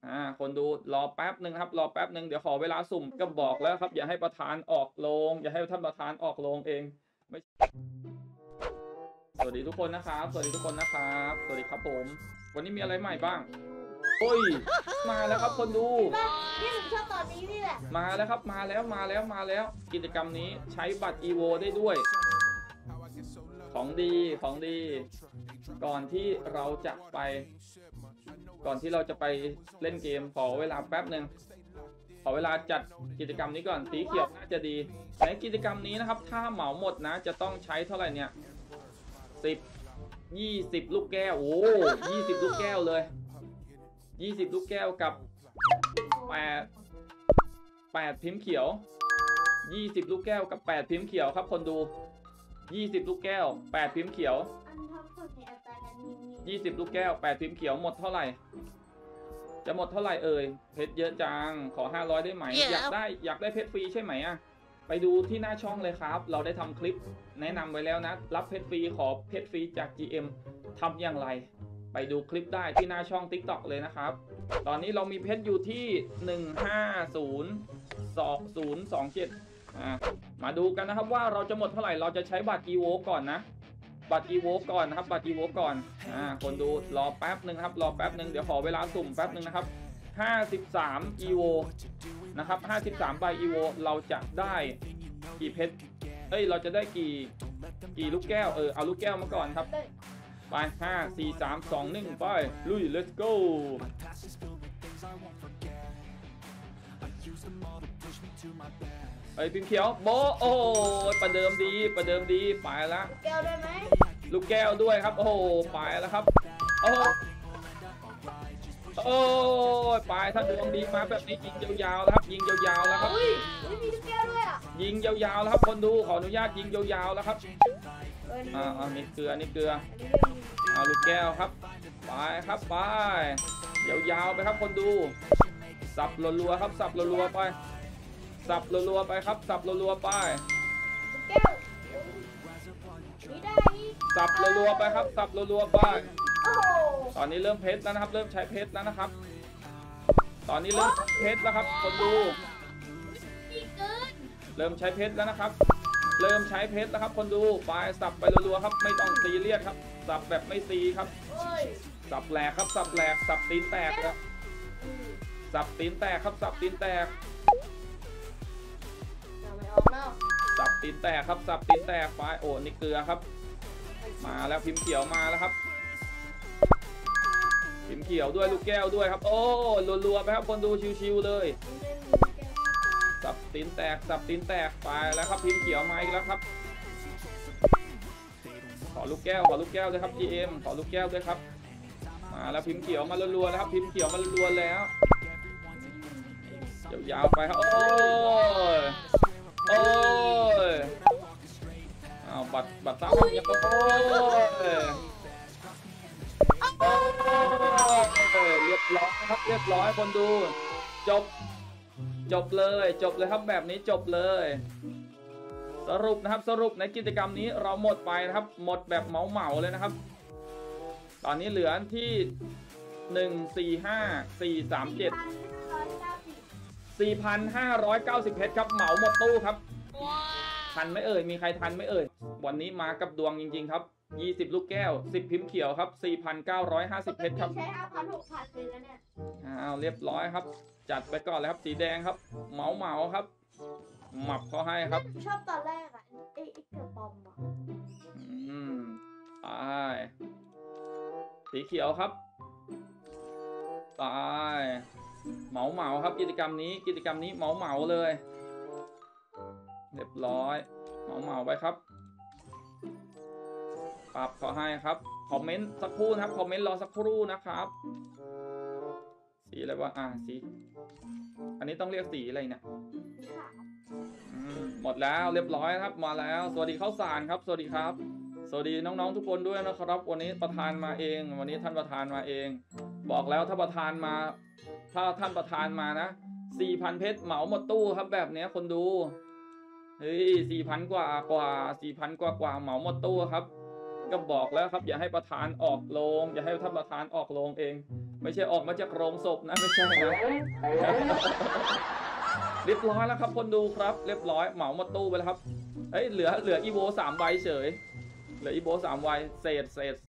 คนดูรอแป๊บหนึ่งครับรอแป๊บหนึ่งเดี๋ยวขอเวลาสุ่มก็บอกแล้วครับอย่าให้ประธานออกโรงอย่าให้ท่านประธานออกโรงเองไม่สวัสดีทุกคนนะครับสวัสดีทุกคนนะครับสวัสดีครับผมวันนี้มีอะไรใหม่บ้างโอ้ยมาแล้วครับคนดูพี่ผมชอบตอนนี้นี่แหละมาแล้วครับมาแล้วกิจกรรมนี้ใช้บัตร EVO ได้ด้วยของดีก่อนที่เราจะไปเล่นเกมขอเวลาแป๊บหนึ่งขอเวลาจัดกิจกรรมนี้ก่อนสีเขียวน่าจะดีในกิจกรรมนี้นะครับถ้าเหมาหมดนะจะต้องใช้เท่าไหร่เนี่ย20 ลูกแก้วโอ้20 ลูกแก้วเลย20 ลูกแก้วกับ8พิมพ์เขียว20 ลูกแก้วกับ8พิมพ์เขียวครับคนดู20 ลูกแก้ว8พิมพ์เขียว20 ลูกแก้ว8พิมพ์เขียวหมดเท่าไหร่จะหมดเท่าไหร่เอ่ยเพชรเยอะจังขอ500ได้ไหม อยากได้เพชรฟรีใช่ไหมไปดูที่หน้าช่องเลยครับเราได้ทำคลิปแนะนำไว้แล้วนะรับเพชรฟรีขอเพชรฟรีจาก GM ทำอย่างไรไปดูคลิปได้ที่หน้าช่อง TikTok เลยนะครับตอนนี้เรามีเพชรอยู่ที่1502027มาดูกันนะครับว่าเราจะหมดเท่าไหร่เราจะใช้บัตร EVO ก่อนนะบัตร EVO ก่อนนะครับบัตร EVO ก่อนคนดูรอแป๊บหนึ่งครับรอแป๊บหนึ่งเดี๋ยวขอเวลาสุ่มแป๊บหนึ่งนะครับ53 EVO นะครับ53ใบ EVO เราจะได้กี่เพชรเราจะได้กี่ลูกแก้วเอาลูกแก้วมาก่อนครับไป5 4 3 2 1ไปลุย let's go พิมพ์เขียวโบโอ้ประเดิมดีไปแล้วแก้วได้ไหมลูกแก้วด้วยครับโอ้ไปแล้วครับโอ้ไปถ้าดวงดีมาแบบนี้ยิงยาวๆแล้วครับยิงยาวๆแล้วครับมีลูกแก้วด้วยยิงยาวๆแล้วครับคนดูขออนุญาตยิงยาวๆแล้วครับนี่เกลือเอาลูกแก้วครับไปครับไปยาวๆไปครับคนดูสับรัวๆครับสับรัวๆไปสับรัวๆไปครับสับรัวๆไปลูกแก้วไม่ได้สับรัวๆไปครับสับรัวๆไปตอนนี้เริ่มเพชรแล้วนะครับเริ่มใช้เพชรแล้วนะครับตอนนี้เริ่มเพชรแล้วครับคนดูเริ่มใช้เพชรแล้วนะครับเริ่มใช้เพชรแล้วครับคนดูไปสับไปรัวๆครับไม่ต้องซีเรียสครับสับแบบไม่ซีครับสับแหลกครับสับแหลกสับตีนแตกครับสับตีนแตกครับสับตีนแตกสับตีนแตกครับสับตีนแตกไปโอ้นี่เกลือครับมาแล้วพิมพ์เขียวมาแล้วครับพิมพ์เขียวด้วยลูกแก้วด้วยครับโอ้รัวๆไปครับคนดูชิวๆเลยสับตีนแตกไปแล้วครับพิมพ์เขียวมาอีกแล้วครับขอลูกแก้วด้วยครับ GM ขอลูกแก้วด้วยครับมาแล้วพิมพ์เขียวมารัวๆแล้วครับพิมพ์เขียวมารัวๆแล้วยาวๆไปครับโอ้ยเอาบัตรซ้ำยังเรียบร้อยครับเรียบร้อยคนดูจบเลยครับแบบนี้จบเลยสรุปนะครับสรุปในกิจกรรมนี้เราหมดไปนะครับหมดแบบเหมาเลยนะครับตอนนี้เหลือที่145437 4,590 เพชรครับเหมาหมดตู้ครับทันไหมเอ่ยมีใครทันไหมเอ่ยวันนี้มากับดวงจริงๆครับ20 ลูกแก้ว10พิมพ์เขียวครับ 4,950 เพชรครับใช้ 5,000 6,000 เลยนะเนี่ยเรียบร้อยครับจัดไปก่อนเลยครับสีแดงครับเหมาครับหมับเขาให้ครับชอบตอนแรกไอ้เกือบปอมไปสีเขียวครับไปเหมาครับกิจกรรมนี้เหมาเลยเรียบร้อยเหมาไปครับปรับเขาให้ครับคอมเมนต์สักครู่นะครับคอมเมนต์รอสักครู่นะครับสีอะไรวะสีอันนี้ต้องเรียกสีอะไรเนี่ยหมดแล้วเรียบร้อยครับมาแล้วสวัสดีข้าวสารครับสวัสดีครับสวัสดีน้องๆทุกคนด้วยนะครับวันนี้ประธานมาเองวันนี้ท่านประธานมาเองบอกแล้วถ้าท่านประธานมานะ 4,000 เพชรเหมาหมดตู้ครับแบบนี้คนดูเฮ้ย 4,000 กว่า 4,000 กว่าเหมาหมดตู้ครับก็บอกแล้วครับอย่าให้ประธานออกโรงอย่าให้ท่านประธานออกโรงเองไม่ใช่ออกมาจากโรงศพนะไม่ใช่นะ เรียบร้อยแล้วครับคนดูครับเรียบร้อยเหมาหมดตู้ไปแล้วครับเอ้ยเหลืออีโว3 ใบเฉยเหลืออีโว3 ใบเศษ